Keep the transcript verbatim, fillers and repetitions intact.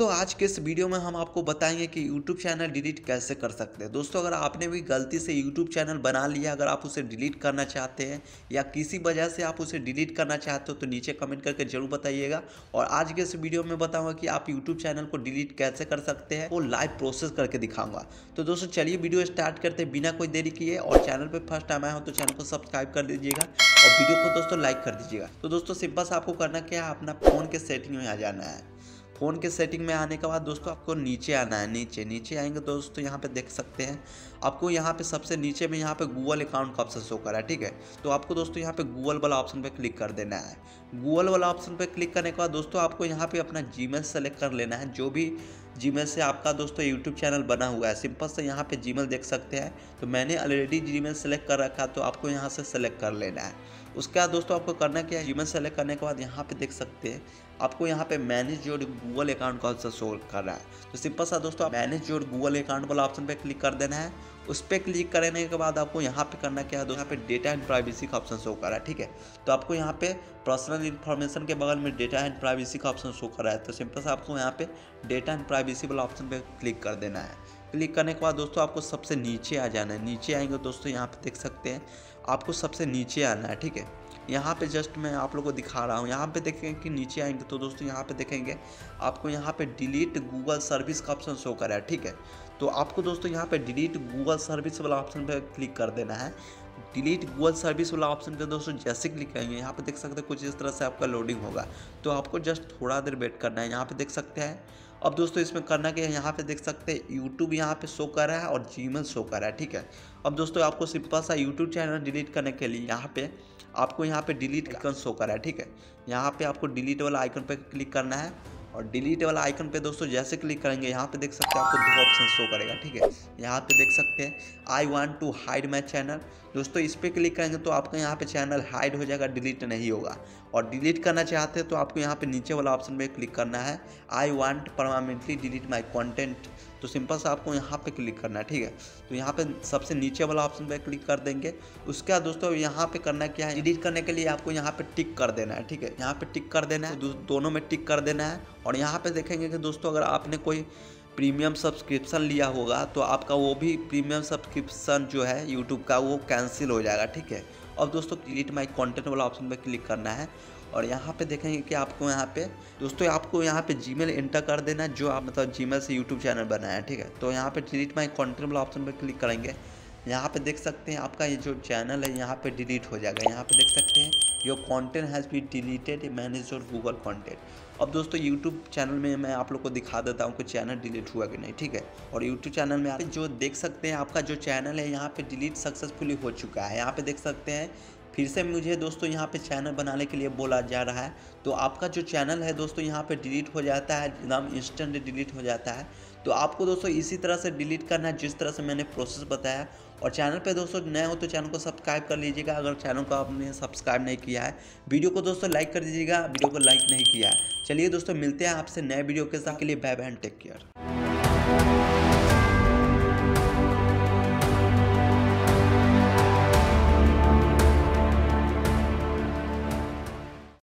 दोस्तों आज के इस वीडियो में हम आपको बताएंगे कि यूट्यूब चैनल डिलीट कैसे कर सकते हैं। दोस्तों अगर आपने भी गलती से यूट्यूब चैनल बना लिया, अगर आप उसे डिलीट करना चाहते हैं या किसी वजह से आप उसे डिलीट करना चाहते हो तो नीचे कमेंट करके जरूर बताइएगा। और आज के इस वीडियो में बताऊंगा कि आप यूट्यूब चैनल को डिलीट कैसे कर सकते हैं, वो लाइव प्रोसेस करके दिखाऊंगा। तो दोस्तों चलिए वीडियो स्टार्ट करते हैं बिना कोई देरी किए। और चैनल पर फर्स्ट टाइम आया हो तो चैनल को सब्सक्राइब कर दीजिएगा और वीडियो को दोस्तों लाइक कर दीजिएगा। तो दोस्तों सिंपल से आपको करना क्या है, अपना फ़ोन के सेटिंग में आ जाना है। फ़ोन के सेटिंग में आने के बाद दोस्तों आपको नीचे आना है। नीचे नीचे आएंगे दोस्तों यहाँ पे देख सकते हैं आपको यहाँ पे सबसे नीचे में यहाँ पे गूगल अकाउंट का ऑप्शन शो करा है। ठीक है, तो आपको दोस्तों यहाँ पे गूगल वाला ऑप्शन पे क्लिक कर देना है। गूगल वाला ऑप्शन पे क्लिक करने के बाद दोस्तों आपको यहाँ पे अपना जीमेल सेलेक्ट कर लेना है। जो भी जीमेल से आपका दोस्तों यूट्यूब चैनल बना हुआ है, सिंपल से यहाँ पे जीमेल देख सकते हैं। तो मैंने ऑलरेडी जीमेल सेलेक्ट कर रखा है तो आपको यहाँ से सेलेक्ट कर लेना है। उसके बाद दोस्तों आपको करना क्या है, जीमेल सेलेक्ट करने के बाद यहाँ पे देख सकते हैं आपको यहाँ पे मैनेज योर गूगल अकाउंट का ऑप्शन शो कर रहा है। तो सिंपल सा दोस्तों मैनेज योर गूगल अकाउंट वाला ऑप्शन पे क्लिक कर देना है। उस पर क्लिक करने के बाद आपको यहाँ पे करना क्या है, दोस्तों यहाँ पे डेटा एंड प्राइवेसी का ऑप्शन शो कर रहा है। ठीक है, तो आपको यहाँ पे पर्सनल इन्फॉर्मेशन के बगल में डेटा एंड प्राइवेसी का ऑप्शन शो कर रहा है। तो सिंपल सा आपको यहाँ पे डेटा एंड प्राइवेसी वाला ऑप्शन पे क्लिक कर देना है। क्लिक करने के बाद दोस्तों आपको सबसे नीचे आ जाना है। नीचे आएंगे दोस्तों यहाँ पे देख सकते हैं आपको सबसे नीचे आना है। ठीक है, यहाँ पे जस्ट मैं आप लोगों को दिखा रहा हूँ। यहाँ पे देखेंगे कि नीचे आएंगे तो दोस्तों यहाँ पे देखेंगे आपको यहाँ पे डिलीट गूगल सर्विस का ऑप्शन शो करा है। ठीक है, तो आपको दोस्तों यहाँ पे डिलीट गूगल सर्विस वाला ऑप्शन पे क्लिक कर देना है। डिलीट गूगल सर्विस वाला ऑप्शन पे दोस्तों जैसे क्लिक करेंगे यहाँ पे देख सकते हैं कुछ इस तरह से आपका लोडिंग होगा। तो आपको जस्ट थोड़ा देर वेट करना है। यहाँ पे देख सकते हैं अब दोस्तों इसमें करना क्या है, यहाँ पे देख सकते हैं यूट्यूब यहाँ पे शो कर रहा है और जीमेल शो कर रहा है। ठीक है, अब दोस्तों आपको सिंपल सा यूट्यूब चैनल डिलीट करने के लिए यहाँ पे आपको यहाँ पे डिलीट आइकन शो कर रहा है। ठीक है, यहाँ पे आपको डिलीट वाला आइकन पे क्लिक करना है। और डिलीट वाला आइकन पे दोस्तों जैसे क्लिक करेंगे यहाँ पे देख सकते हैं आपको दो ऑप्शन शो करेगा। ठीक है, यहाँ पे देख सकते हैं I want to hide my channel. दोस्तों इस पर क्लिक करेंगे तो आपका यहाँ पे चैनल हाइड हो जाएगा, डिलीट नहीं होगा। और डिलीट करना चाहते हैं तो आपको यहाँ पे नीचे वाला ऑप्शन पे क्लिक करना है, I want permanently delete my content. तो सिंपल से आपको यहाँ पे क्लिक करना है। ठीक है, तो यहाँ पे सबसे नीचे वाला ऑप्शन पे क्लिक कर देंगे। उसके बाद दोस्तों यहाँ पे करना क्या है, डिलीट करने के लिए आपको यहाँ पे टिक कर देना है। ठीक है, यहाँ पे टिक कर देना है, तो दोनों में टिक कर देना है। और यहाँ पे देखेंगे कि दोस्तों अगर आपने कोई प्रीमियम सब्सक्रिप्शन लिया होगा तो आपका वो भी प्रीमियम सब्सक्रिप्शन जो है यूट्यूब का वो कैंसिल हो जाएगा। ठीक है, अब दोस्तों डिलीट माई कंटेंट वाला ऑप्शन पे क्लिक करना है। और यहाँ पे देखेंगे कि आपको यहाँ पे दोस्तों आपको यहाँ पे जीमेल एंटर कर देना है जो आप मतलब जीमेल से यूट्यूब चैनल बनाया है। ठीक है, तो यहाँ पे डिलीट माई कंटेंट वाला ऑप्शन पे क्लिक करेंगे। यहाँ पे देख सकते हैं आपका ये जो चैनल है यहाँ पे डिलीट हो जाएगा। यहाँ पे देख सकते हैं your content has been deleted, manage your Google content. अब दोस्तों यूट्यूब चैनल में मैं आप लोग को दिखा देता हूँ कि चैनल डिलीट हुआ कि नहीं। ठीक है, और यूट्यूब चैनल में आप जो देख सकते हैं आपका जो चैनल है यहाँ पे डिलीट सक्सेसफुली हो चुका है। यहाँ पे देख सकते हैं फिर से मुझे दोस्तों यहाँ पे चैनल बनाने के लिए बोला जा रहा है। तो आपका जो चैनल है दोस्तों यहाँ पे डिलीट हो जाता है, एकदम इंस्टेंट डिलीट हो जाता है। तो आपको दोस्तों इसी तरह से डिलीट करना है जिस तरह से मैंने प्रोसेस बताया। और चैनल पे दोस्तों नए हो तो चैनल को सब्सक्राइब कर लीजिएगा अगर चैनल को आपने सब्सक्राइब नहीं किया है। वीडियो को दोस्तों लाइक कर दीजिएगा वीडियो को लाइक नहीं किया है। चलिए दोस्तों मिलते हैं आपसे नए वीडियो के साथ, के लिए bye bye and take care.